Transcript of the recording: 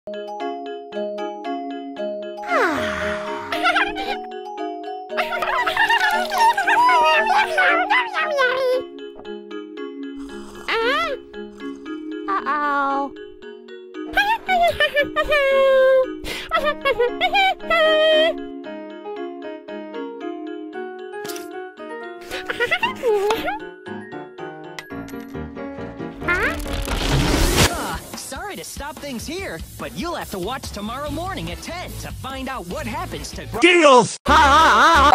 Uh-oh. Sorry to stop things here, but you'll have to watch tomorrow morning at 10 to find out what happens to... Gills! Ha ha ha!